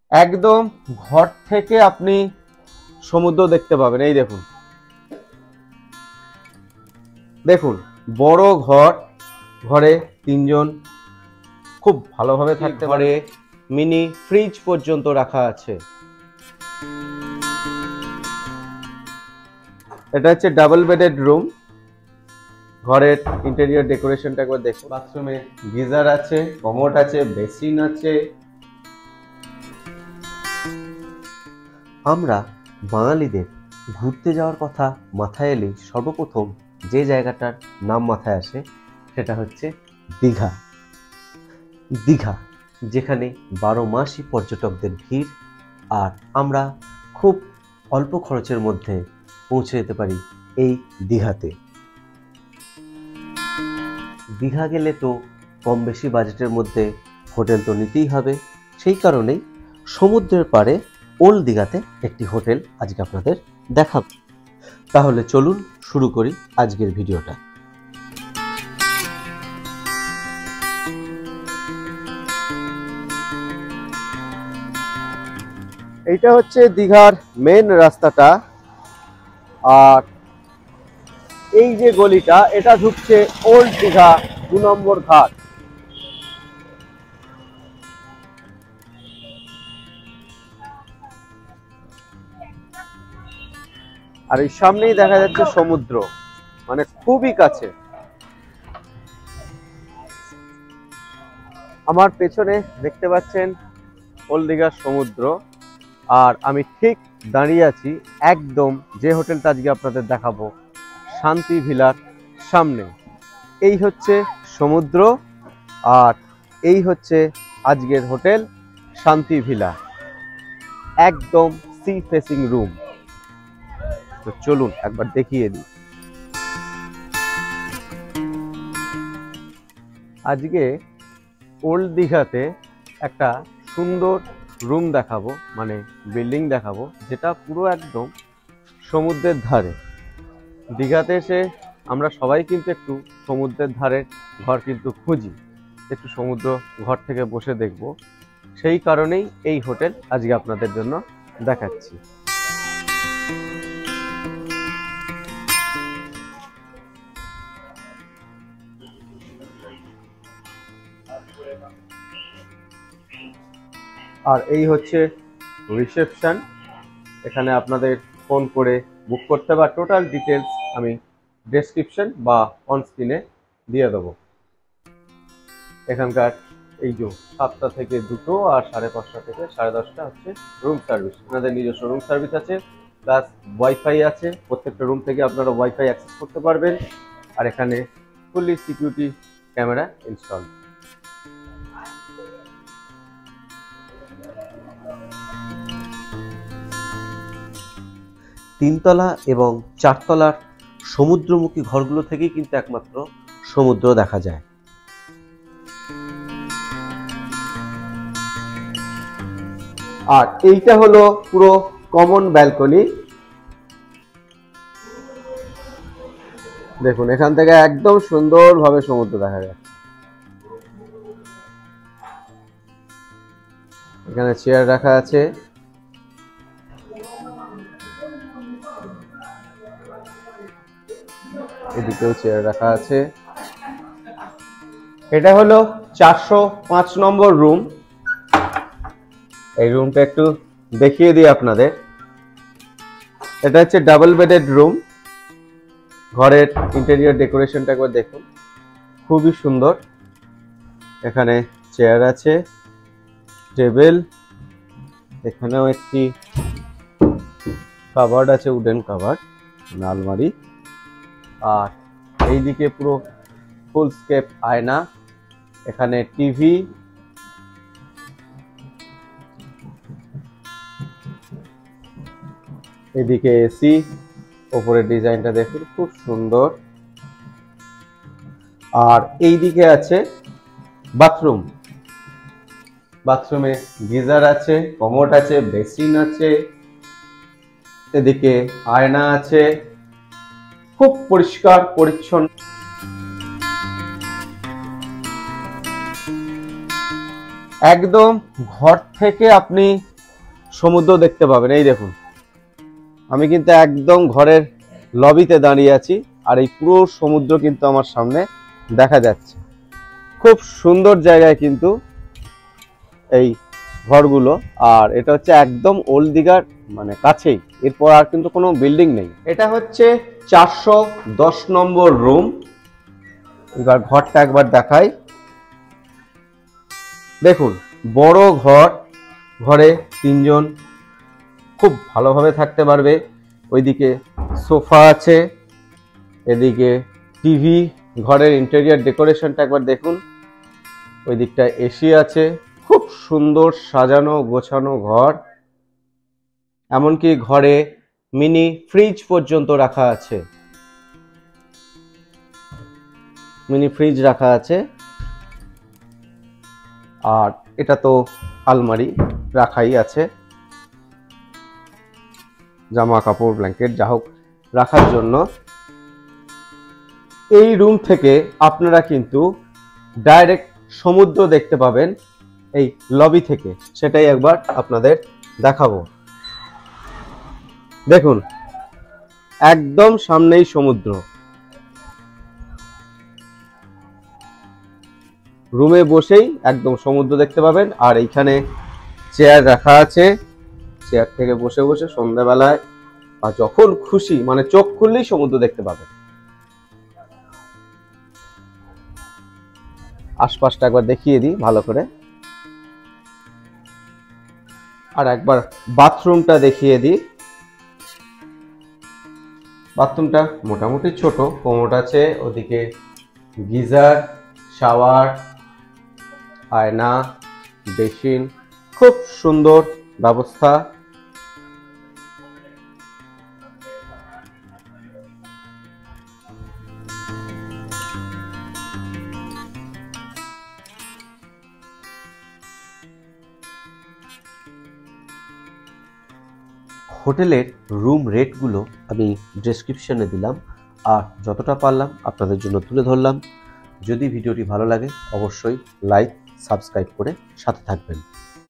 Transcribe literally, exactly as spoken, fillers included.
একদম ঘর থেকে আপনি সমুদ্র দেখতে পাবেন। এই দেখুন দেখুন বড় ঘর, ঘরে তিনজন খুব ভালোভাবে থাকতে পারে। মিনি ফ্রিজ পর্যন্ত রাখা আছে। এটা হচ্ছে ডাবল বেডেড রুম। ঘরের ইন্টেরিয়র ডেকোরেশনটা একবার দেখুন। বাথরুমে গিজার আছে, কমোড আছে, বেসিন আছে। আমরা বাঙালিদের ঘুরতে যাওয়ার কথা মাথায় এলেই সর্বপ্রথম যে জায়গাটার নাম মাথায় আসে সেটা হচ্ছে দীঘা। দীঘা যেখানে বারো মাসই পর্যটকদের ভিড়, আর আমরা খুব অল্প খরচের মধ্যে পৌঁছে যেতে পারি এই দীঘাতে। দীঘা গেলে তো কম বেশি বাজেটের মধ্যে হোটেল তো নিতেই হবে। সেই কারণেই সমুদ্রের পাড়ে ওল্ড দীঘাতে একটি হোটেল আজকে আপনাদের দেখাবো। তাহলে চলুন শুরু করি আজকের ভিডিওটা। এইটা হচ্ছে দীঘার মেন রাস্তাটা, আর এই যে গলিটা এটা ঢুকছে ওল্ড দীঘা দু নম্বর ঘাট। আর এই সামনেই দেখা যাচ্ছে সমুদ্র, মানে খুবই কাছে। আমার পেছনে দেখতে পাচ্ছেন ওল্ড দীঘার সমুদ্র, আর আমি ঠিক দাঁড়িয়ে আছি একদম যে হোটেলটা আজকে আপনাদের দেখাবো শান্তি ভিলার সামনে। এই হচ্ছে সমুদ্র, আর এই হচ্ছে আজকের হোটেল শান্তি ভিলা, একদম সি ফেসিং রুম। তো চলুন একবার দেখিয়ে দিই। আজকে ওল্ড দীঘাতে একটা সুন্দর রুম দেখাবো, মানে বিল্ডিং দেখাবো, যেটা পুরো একদম সমুদ্রের ধারে। দীঘাতে এসে আমরা সবাই কিন্তু একটু সমুদ্রের ধারে ঘর কিন্তু খুঁজি, একটু সমুদ্র ঘর থেকে বসে দেখব। সেই কারণেই এই হোটেল আজকে আপনাদের জন্য দেখাচ্ছি। আর এই হচ্ছে রিসেপশন। এখানে আপনাদের ফোন করে বুক করতে বা টোটাল ডিটেলস আমি ডেসক্রিপশন বা অন স্ক্রিনে দিয়ে দেবো। এখানকার এই যে সাতটা থেকে দুটো আর সাড়ে পাঁচটা থেকে সাড়ে দশটা হচ্ছে রুম সার্ভিস। আপনাদের নিজস্ব রুম সার্ভিস আছে, প্লাস ওয়াইফাই আছে। প্রত্যেকটা রুম থেকে আপনারা ওয়াইফাই অ্যাক্সেস করতে পারবেন। আর এখানে ফুললি সিকিউরিটি ক্যামেরা ইনস্টল। তিনতলা এবং চারতলার সমুদ্রমুখী ঘরগুলো থেকেই কিন্তু একমাত্র সমুদ্র দেখা যায়। আর এইটা হলো পুরো কমন ব্যালকনি। দেখুন এখান থেকে একদম সুন্দরভাবে সমুদ্র দেখা যায়। এখানে চেয়ার রাখা আছে। এদিকেও চেয়ার রাখা আছে। এটা হলো চারশো পাঁচ নম্বর রুম। এই রুমটা একটু দেখিয়ে দিই আপনাদের। এটা হচ্ছে ডাবল বেডেড রুম। ঘরের ইন্টেরিয়র ডেকোরেশনটা একবার দেখুন, খুবই সুন্দর। এখানে চেয়ার আছে, টেবিল, এখানেও একটি কাভার্ড আছে, উডেন কাভার্ড, আলমারি। আর এইদিকে পুরো ফুল স্কেপ আয়না। এখানে টিভি, এদিকে এসি। উপরের ডিজাইনটা দেখুন, খুব সুন্দর। আর এইদিকে আছে বাথরুম। বাথরুমে গিজার আছে, কমোড আছে, বেসিন আছে, এদিকে আয়না আছে, খুব পরিষ্কার পরিচ্ছন্ন। একদম ঘর থেকে আপনি সমুদ্র দেখতে পাবেন। এই দেখুন, আমি কিন্তু একদম ঘরের লবিতে দাঁড়িয়ে আছি, আর এই পুরো সমুদ্র কিন্তু আমার সামনে দেখা যাচ্ছে। খুব সুন্দর জায়গায় কিন্তু এই ঘরগুলো, আর এটা হচ্ছে একদম ওল্ড দীঘার মানে কাছেই, এরপর আর কিন্তু কোনো বিল্ডিং নেই। এটা হচ্ছে চারশো দশ নম্বর রুম। এবার ঘরটা একবার দেখাই। দেখুন, বড় ঘর, ঘরে তিনজন খুব ভালোভাবে থাকতে পারবে। ওইদিকে সোফা আছে, এদিকে টিভি, ঘরের ইন্টেরিয়ার ডেকোরেশনটা একবার দেখুন। ওই দিকটা এসি আছে, খুব সুন্দর সাজানো গোছানো ঘর। এমনকি ঘরে মিনি ফ্রিজ পর্যন্ত রাখা আছে, মিনি ফ্রিজ রাখা আছে। আর এটা তো আলমারি রাখাই আছে, জামা কাপড় ব্ল্যাঙ্কেট যা হোক রাখার জন্য। এই রুম থেকে আপনারা কিন্তু ডাইরেক্ট সমুদ্র দেখতে পাবেন এই লবি থেকে, সেটাই একবার আপনাদের দেখাবো। দেখুন, একদম সামনেই সমুদ্র। রুমে বসেই একদম সমুদ্র দেখতে পাবেন। আর এইখানে চেয়ার রাখা আছে, চেয়ার থেকে বসে বসে সন্ধ্যাবেলায় বা যখন খুশি মানে চোখ খুললেই সমুদ্র দেখতে পাবেন। আশপাশটা একবার দেখিয়ে দিই ভালো করে, আর একবার বাথরুমটা দেখিয়ে দিই। বাথরুমটা মোটামুটি ছোট, কোমোড আছে, ওদিকে গিজার, শাওয়ার, আয়না, বেসিন, খুব সুন্দর ব্যবস্থা। হোটেলের রুম রেটগুলো আমি ডেসক্রিপশনে দিলাম, আর যতটা পারলাম আপনাদের জন্য তুলে ধরলাম। যদি ভিডিওটি ভালো লাগে অবশ্যই লাইক সাবস্ক্রাইব করে সাথে থাকবেন।